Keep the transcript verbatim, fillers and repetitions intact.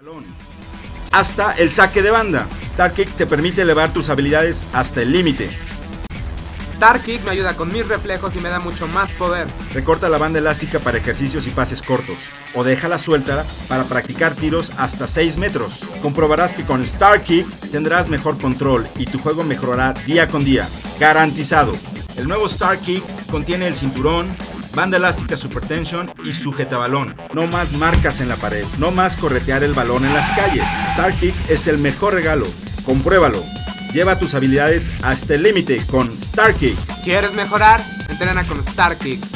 hasta el saque de banda. Star Kick te permite elevar tus habilidades hasta el límite. Star Kick me ayuda con mis reflejos y me da mucho más poder. Recorta la banda elástica para ejercicios y pases cortos, o déjala suelta para practicar tiros hasta seis metros. Comprobarás que con Star Kick tendrás mejor control y tu juego mejorará día con día, garantizado. El nuevo Star Kick contiene el cinturón, banda elástica Super Tension y sujetabalón. No más marcas en la pared, no más corretear el balón en las calles. Star Kick es el mejor regalo, compruébalo. Lleva tus habilidades hasta el límite con Star Kick. ¿Quieres mejorar? Entrena con Star Kick.